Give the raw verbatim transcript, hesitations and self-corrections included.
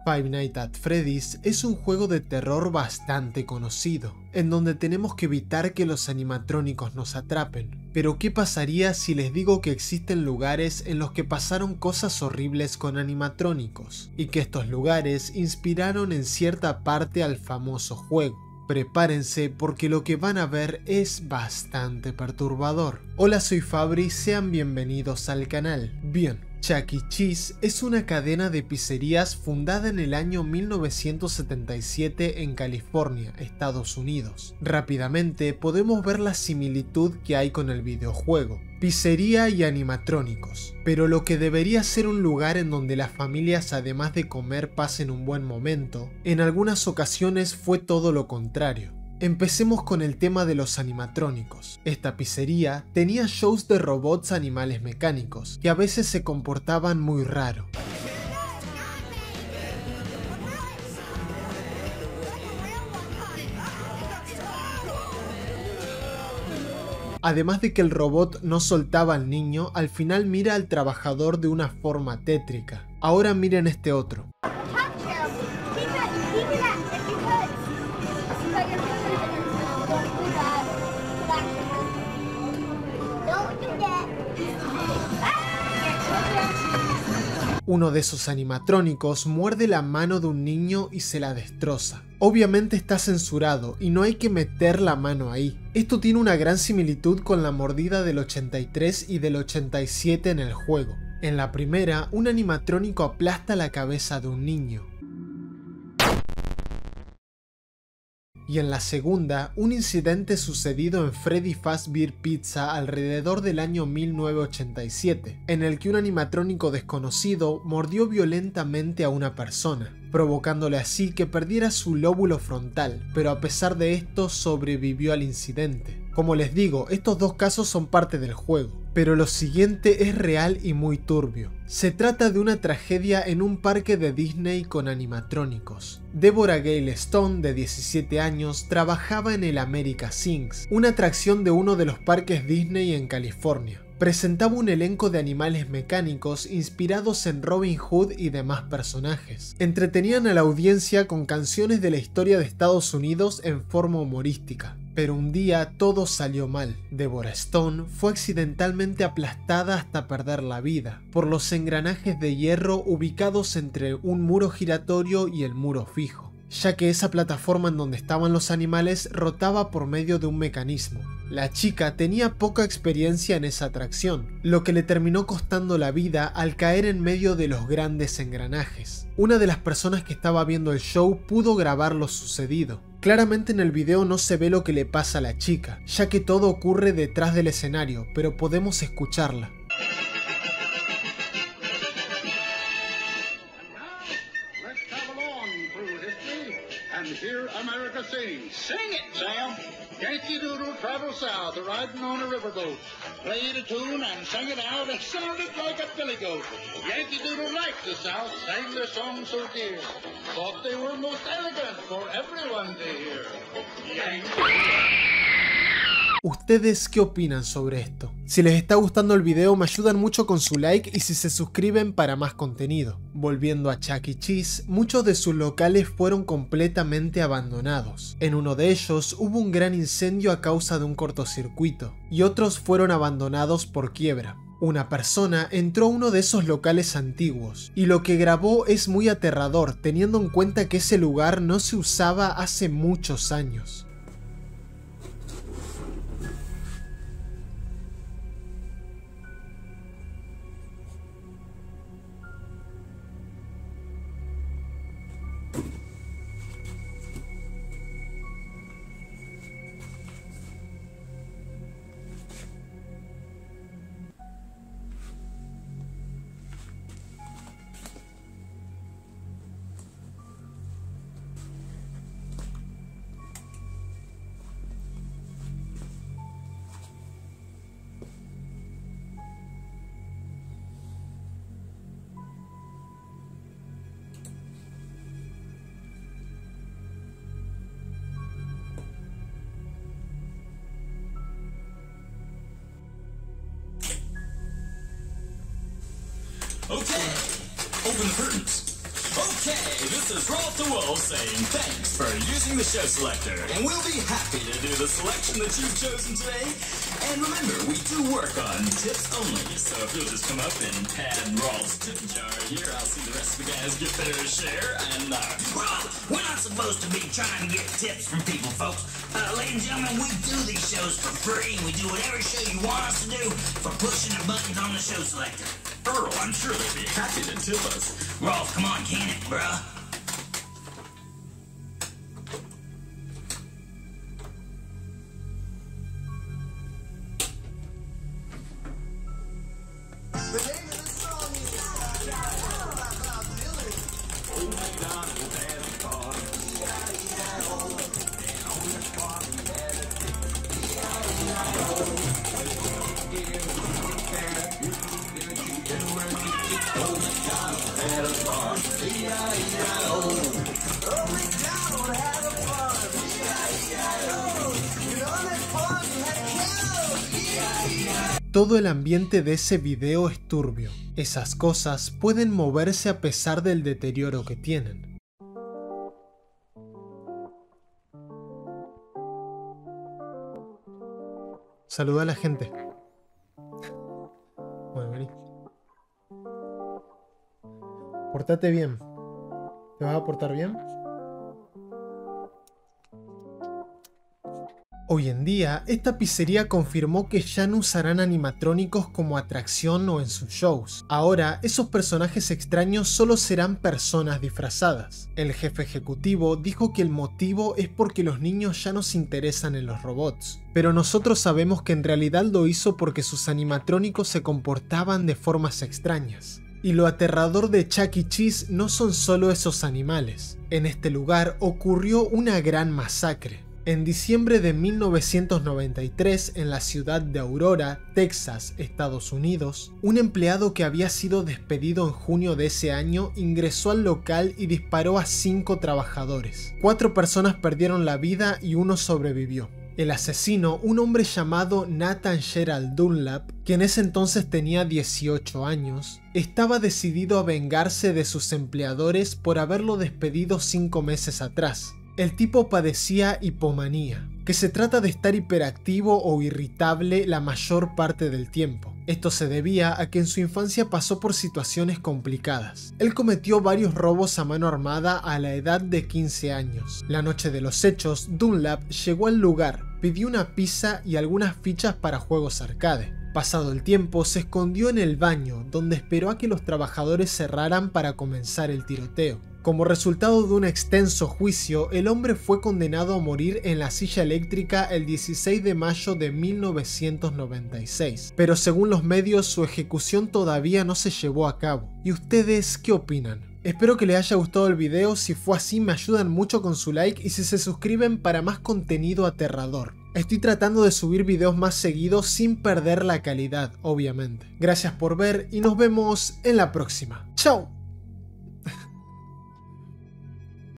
Five Nights at Freddy's es un juego de terror bastante conocido, en donde tenemos que evitar que los animatrónicos nos atrapen. Pero ¿qué pasaría si les digo que existen lugares en los que pasaron cosas horribles con animatrónicos, y que estos lugares inspiraron en cierta parte al famoso juego? Prepárense porque lo que van a ver es bastante perturbador. Hola, soy Fabri, sean bienvenidos al canal. Bien. Chuck E. Cheese es una cadena de pizzerías fundada en el año mil novecientos setenta y siete en California, Estados Unidos. Rápidamente podemos ver la similitud que hay con el videojuego, pizzería y animatrónicos, pero lo que debería ser un lugar en donde las familias además de comer pasen un buen momento, en algunas ocasiones fue todo lo contrario. Empecemos con el tema de los animatrónicos. Esta pizzería tenía shows de robots animales mecánicos, que a veces se comportaban muy raro. Además de que el robot no soltaba al niño, al final mira al trabajador de una forma tétrica. Ahora miren este otro. Uno de esos animatrónicos muerde la mano de un niño y se la destroza. Obviamente está censurado y no hay que meter la mano ahí. Esto tiene una gran similitud con la mordida del ochenta y tres y del ochenta y siete en el juego. En la primera, un animatrónico aplasta la cabeza de un niño. Y en la segunda, un incidente sucedido en Freddy Fazbear Pizza alrededor del año mil novecientos ochenta y siete, en el que un animatrónico desconocido mordió violentamente a una persona, provocándole así que perdiera su lóbulo frontal, pero a pesar de esto sobrevivió al incidente. Como les digo, estos dos casos son parte del juego, pero lo siguiente es real y muy turbio. Se trata de una tragedia en un parque de Disney con animatrónicos. Deborah Gale Stone, de diecisiete años, trabajaba en el America Sings, una atracción de uno de los parques Disney en California. Presentaba un elenco de animales mecánicos inspirados en Robin Hood y demás personajes. Entretenían a la audiencia con canciones de la historia de Estados Unidos en forma humorística. Pero un día todo salió mal. Deborah Stone fue accidentalmente aplastada hasta perder la vida por los engranajes de hierro ubicados entre un muro giratorio y el muro fijo, ya que esa plataforma en donde estaban los animales rotaba por medio de un mecanismo. La chica tenía poca experiencia en esa atracción, lo que le terminó costando la vida al caer en medio de los grandes engranajes. Una de las personas que estaba viendo el show pudo grabar lo sucedido. Claramente en el video no se ve lo que le pasa a la chica, ya que todo ocurre detrás del escenario, pero podemos escucharla. Sing it, Sam! Yankee Doodle traveled south, riding on a riverboat. Played a tune and sang it out, and sounded like a billy goat. Yankee Doodle liked the South, sang their song so dear. Thought they were most elegant for everyone to hear. Yankee ¿Ustedes qué opinan sobre esto? Si les está gustando el video me ayudan mucho con su like y si se suscriben para más contenido. Volviendo a Chuck E. Cheese, muchos de sus locales fueron completamente abandonados. En uno de ellos hubo un gran incendio a causa de un cortocircuito y otros fueron abandonados por quiebra. Una persona entró a uno de esos locales antiguos y lo que grabó es muy aterrador teniendo en cuenta que ese lugar no se usaba hace muchos años. Okay, open the curtains. Okay, this is Rolf the Wolf saying thanks for using the show selector, and we'll be happy to do the selection that you've chosen today. And remember, we do work on tips only, so if you'll just come up and pad Rolf's tip jar here, I'll see the rest of the guys get their share, and uh... Well, we're not supposed to be trying to get tips from people, folks. Uh, ladies and gentlemen, we do these shows for free. We do whatever show you want us to do for pushing the buttons on the show selector. Earl, I'm sure they'd be happy to tip us. Rolf, come on, can it, bruh? The name of the song is Bob Dylan. Old MacDonald had a farm, E I E I O. And on the farm he had a pig, E I E I O. Old MacDonald had a farm, E I E I O. Old MacDonald had a farm, E I E I O. And on that farm he had a cow, E I E I O. Todo el ambiente de ese video es turbio. Esas cosas pueden moverse a pesar del deterioro que tienen. Saluda a la gente. Bueno, vení. Portate bien. ¿Te vas a portar bien? Hoy en día, esta pizzería confirmó que ya no usarán animatrónicos como atracción o en sus shows. Ahora, esos personajes extraños solo serán personas disfrazadas. El jefe ejecutivo dijo que el motivo es porque los niños ya no se interesan en los robots. Pero nosotros sabemos que en realidad lo hizo porque sus animatrónicos se comportaban de formas extrañas. Y lo aterrador de Chuck E. Cheese no son solo esos animales. En este lugar ocurrió una gran masacre. En diciembre de mil novecientos noventa y tres, en la ciudad de Aurora, Texas, Estados Unidos, un empleado que había sido despedido en junio de ese año ingresó al local y disparó a cinco trabajadores. Cuatro personas perdieron la vida y uno sobrevivió. El asesino, un hombre llamado Nathan Gerald Dunlap, que en ese entonces tenía dieciocho años, estaba decidido a vengarse de sus empleadores por haberlo despedido cinco meses atrás. El tipo padecía hipomanía, que se trata de estar hiperactivo o irritable la mayor parte del tiempo. Esto se debía a que en su infancia pasó por situaciones complicadas. Él cometió varios robos a mano armada a la edad de quince años. La noche de los hechos, Dunlap llegó al lugar, pidió una pizza y algunas fichas para juegos arcade. Pasado el tiempo, se escondió en el baño, donde esperó a que los trabajadores cerraran para comenzar el tiroteo. Como resultado de un extenso juicio, el hombre fue condenado a morir en la silla eléctrica el dieciséis de mayo de mil novecientos noventa y seis, pero según los medios su ejecución todavía no se llevó a cabo. ¿Y ustedes qué opinan? Espero que les haya gustado el video. Si fue así, me ayudan mucho con su like y si se suscriben para más contenido aterrador. Estoy tratando de subir videos más seguidos sin perder la calidad, obviamente. Gracias por ver y nos vemos en la próxima. ¡Chao!